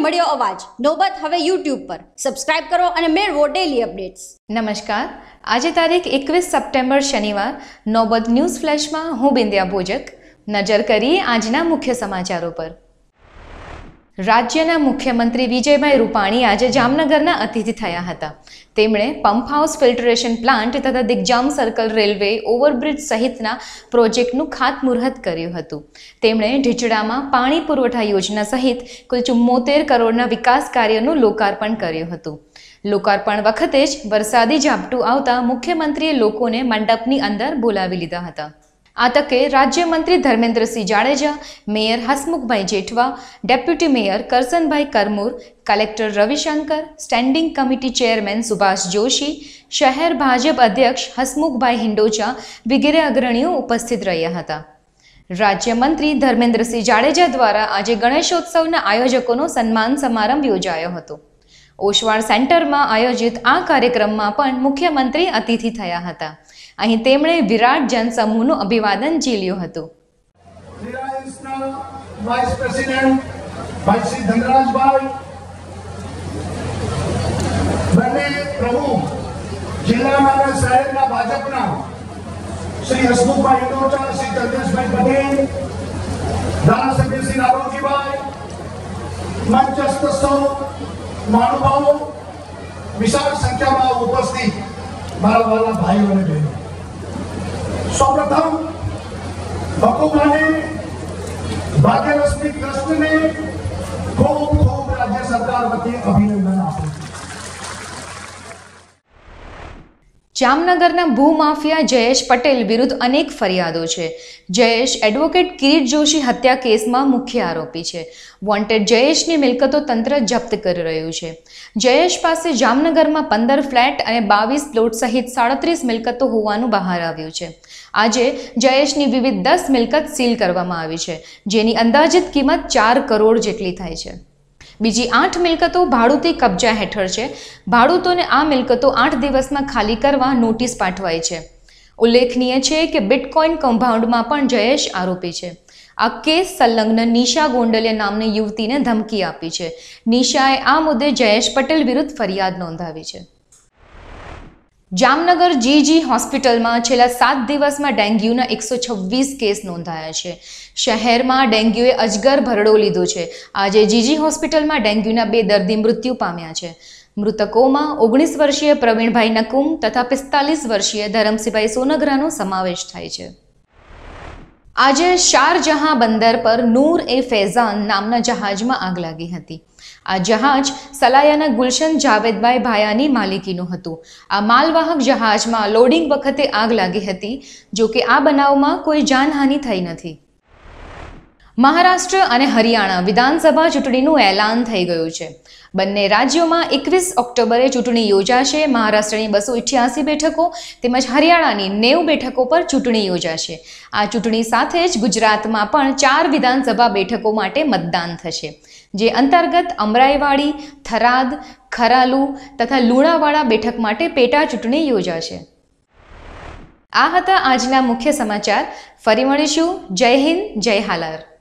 મળ્યો અવાજ નોબત હવે YouTube પર સબસ્ક્રાઇબ કરો અને મેળવો ડેલી અપડેટ્સ। નમસ્કાર, આજે તારીખ 21 સપ્ટેમ્બર શનિવાર નોબત ન્યૂઝ ફ્લેશમાં હું બિંદ્યા ભોજક નજર કરીએ આજના મુખ્ય સમાચારો પર। રાજ્યના મુખ્યમંત્રી વિજયભાઈ રૂપાણી આજે જામનગરના અતિથિ થયા હતા। તેમણે પંપ હાઉસ ફિલ્ટરેશન પ્લાન્ટ તથા દિગ્જામ સર્કલ રેલવે ઓવરબ્રિજ સહિતના પ્રોજેક્ટનું ખાતમુહૂર્ત કર્યું હતું। તેમણે ઢીચડામાં પાણી પુરવઠા યોજના સહિત કુલ 74 કરોડના વિકાસ કાર્યનું લોકાર્પણ કર્યું હતું। લોકાર્પણ વખતે જ વરસાદી ઝાપટું આવતા મુખ્યમંત્રીએ લોકોને મંડપની અંદર બોલાવી લીધા હતા। આ તકે રાજ્યમંત્રી Dharmendrasinh Jadeja, mayor Hasmukhbhai Jethva, deputy mayor Karsanbhai Karmur, collector Ravishankar, standing committee chairman Subhash Joshi, શહેર ભાજપ અધ્યક્ષ હસમુખભાઈ હિંડોચા વગેરે અગ્રણીઓ ઉપસ્થિત રહ્યા હતા। રાજ્યમંત્રી ધર્મેન્દ્રસિંહ જાડેજા દ્વારા આજે ગણેશોત્સવના આયોજકોનો સન્માન સમારંભ યોજાયો હતો। ઓશવાળ સેન્ટરમાં આયોજિત આ કાર્યક્રમમાં પણ મુખ્યમંત્રી અતિથિ થયા હતા। અહીં તેમણે વિરાટ જનસમૂહનું અભિવાદન ઝીલ્યું હતું। રિલાયન્સના વાઇસ પ્રેસિડેન્ટ ભાઈ શ્રી ધનરાજભાઈ, બંને પ્રમુખ જિલ્લાના અને શહેરના ભાજપના શ્રી હસમુખભાઈ હિંડોચા, શ્રી ચંદ્રેશભાઈ પટેલ, ધારાસભ્ય શ્રી રાઘવજીભાઈ, મંચસ્થ સૌ મહાનુભાવો, વિશાળ સંખ્યામાં ઉપસ્થિત મારા વાલા ભાઈઓ અને બહેનો, સૌપ્રથમ હકુમાને ભાગ્યલક્ષ્મી ટ્રસ્ટને ખૂબ ખૂબ રાજ્ય સરકાર વતી અભિનંદન આપું છું। જામનગરના ભૂમાફિયા જયેશ પટેલ વિરુદ્ધ અનેક ફરિયાદો છે। જયેશ એડવોકેટ કિરીટ જોશી હત્યા કેસમાં મુખ્ય આરોપી છે। વોન્ટેડ જયેશની મિલકતો તંત્ર જપ્ત કરી રહ્યું છે। જયેશ પાસે જામનગરમાં 15 ફ્લેટ અને 22 પ્લોટ સહિત 37 મિલકતો હોવાનું બહાર આવ્યું છે। આજે જયેશની વિવિધ 10 મિલકત સીલ કરવામાં આવી છે, જેની અંદાજિત કિંમત 4 કરોડ જેટલી થાય છે। બીજી 8 મિલકતો ભાડુતી કબજા હેઠળ છે। ભાડૂતોને આ મિલકતો 8 દિવસમાં ખાલી કરવા નોટિસ પાઠવાઈ છે। ઉલ્લેખનીય છે કે બિટકોઇન કૌભાંડમાં પણ જયેશ આરોપી છે। આ કેસ સંલગ્ન નિશા ગોંડલિયા નામની યુવતીને ધમકી આપી છે। નિશાએ આ મુદ્દે જયેશ પટેલ વિરુદ્ધ ફરિયાદ નોંધાવી છે। જામનગર જીજી હોસ્પિટલમાં છેલ્લા 7 દિવસમાં ડેન્ગ્યુના 126 કેસ નોંધાયા છે। શહેરમાં ડેન્ગ્યુએ અજગર ભરડો લીધો છે। આજે જીજી હોસ્પિટલમાં ડેન્ગ્યુના 2 દર્દી મૃત્યુ પામ્યા છે। મૃતકોમાં 19 વર્ષીય પ્રવીણભાઈ નકુમ તથા 45 વર્ષીય ધરમસિંહભાઈ સોનગરાનો સમાવેશ થાય છે। આજે શારજહાં બંદર પર નૂર એ ફૈઝાન નામના જહાજમાં આગ લાગી હતી। આ જહાજ સલાયાના ગુલશન જાવેદભાઈ ભાયાની માલિકીનું હતું। આ માલવાહક જહાજમાં લોડિંગ વખતે આગ લાગી હતી, જો કે આ બનાવમાં કોઈ જાનહાનિ થઈ નથી। મહારાષ્ટ્ર અને હરિયાણા વિધાનસભા ચૂંટણીનું એલાન થઈ ગયું છે। બંને રાજ્યોમાં 21 ઓક્ટોબરે ચૂંટણી યોજાશે। મહારાષ્ટ્રની 288 બેઠકો તેમજ હરિયાણાની 90 બેઠકો પર ચૂંટણી યોજાશે। આ ચૂંટણી સાથે જ ગુજરાતમાં પણ 4 વિધાનસભા બેઠકો માટે મતદાન થશે, જે અંતર્ગત અમરાઈવાડી, થરાદ, ખરાલુ તથા લુણાવાડા બેઠક માટે પેટા ચૂંટણી યોજાશે। આ હતા આજના મુખ્ય સમાચાર। ફરી મળીશું। જય હિન્દ, જય હાલાર।